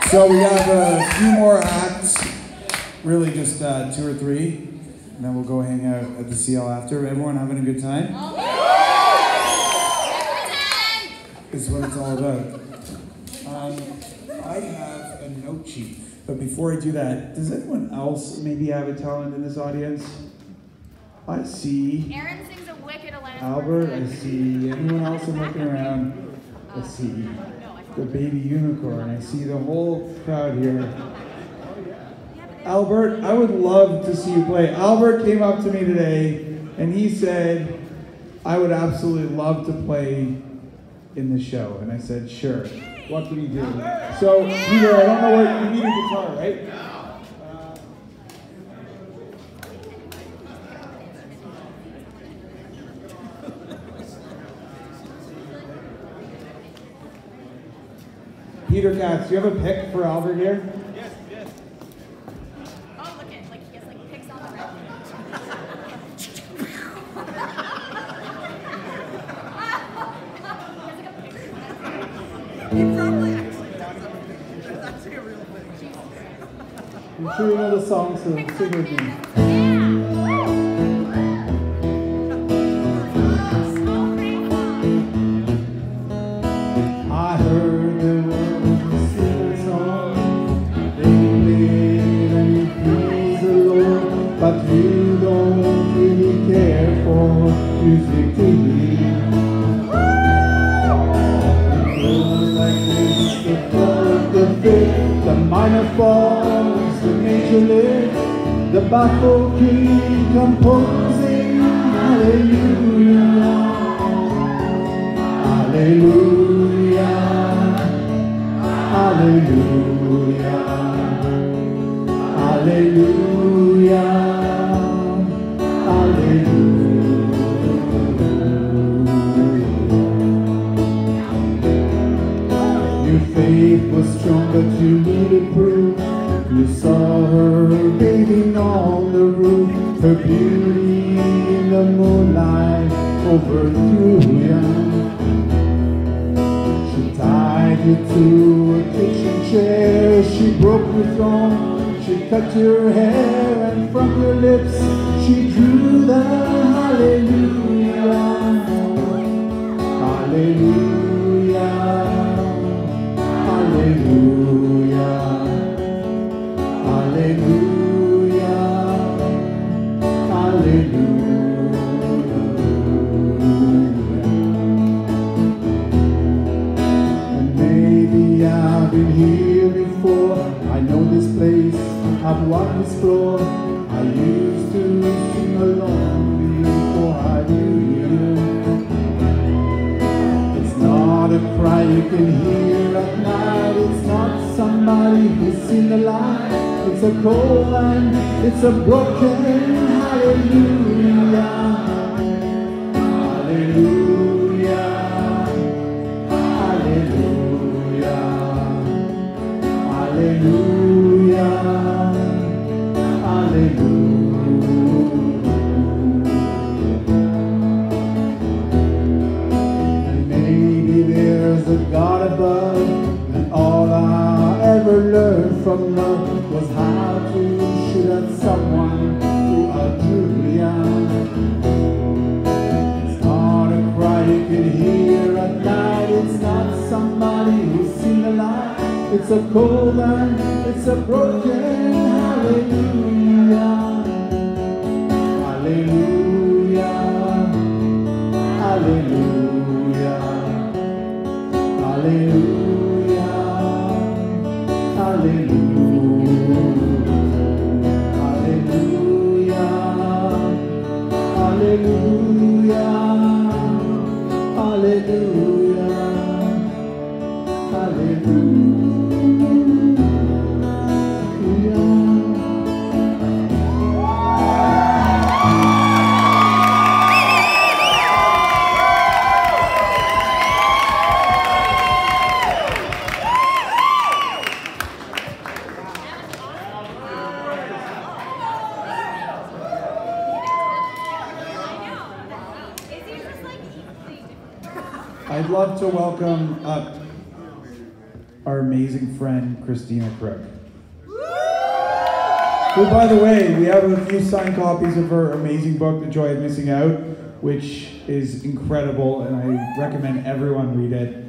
So we have a few more acts, really just 2 or 3, and then we'll go hang out at the CL after. Everyone having a good time? Is what it's all about. I have a note sheet, but before I do that, does anyone else maybe have a talent in this audience? I see Aaron sings a wicked Alanis Albert, I see anyone else I'm looking around. I see the baby unicorn, I see the whole crowd here. Albert, I would love to see you play. Albert came up to me today and he said, I would absolutely love to play in the show. And I said, sure. What can you do? So, Peter, I don't know where you need a guitar, right? Peter Katz, do you have a pick for Albert here? Yes, yes. Oh, look at, like, he gets, like, picks on the red. He probably actually does. That's actually a real thing. I'm sure you know the song, so sing with me. I heard there was a single song, they live and praise the Lord, but you don't really care for music to me. It goes like this, the fourth, the fifth, the minor falls, the major lift, the baffled king composing, hallelujah. Hallelujah, hallelujah, hallelujah, hallelujah. Your faith was strong, but you needed proof. You saw her bathing on the roof, her beauty in the moonlight overthrew you. Tied you to a kitchen chair, she broke your throne, she cut your hair, and from your lips she drew the hallelujah, hallelujah, hallelujah, hallelujah, hallelujah. I've been here before, I know this place, I've walked this floor. I used to sing along before I knew you. It's not a cry you can hear at night, it's not somebody who's seen the light. It's a cold and it's a broken hallelujah, hallelujah, hallelujah. Hallelujah, hallelujah. And maybe there's a God above, and all I ever learned from love was how to shoot at someone through a Julian. It's not a cry you can hear at night, it's not somebody who's seen the light. It's a cold and it's a broken hallelujah, hallelujah, hallelujah, hallelujah, hallelujah, hallelujah, hallelujah, hallelujah, hallelujah. I'd love to welcome up our amazing friend, Christina Crook. Who, by the way, we have a few signed copies of her amazing book, The Joy of Missing Out, which is incredible, and I recommend everyone read it.